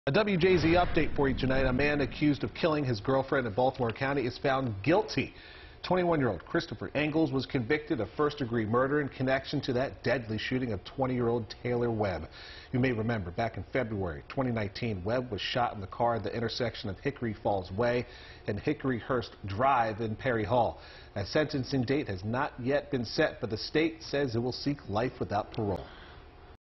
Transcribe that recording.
A WJZ update for you tonight. A man accused of killing his girlfriend in Baltimore County is found guilty. 21-year-old Christopher Engles was convicted of first-degree murder in connection to that deadly shooting of 20-year-old Taylor Webb. You may remember back in February 2019, Webb was shot in the car at the intersection of Hickory Falls Way and Hickoryhurst Drive in Perry Hall. A sentencing date has not yet been set, but the state says it will seek life without parole.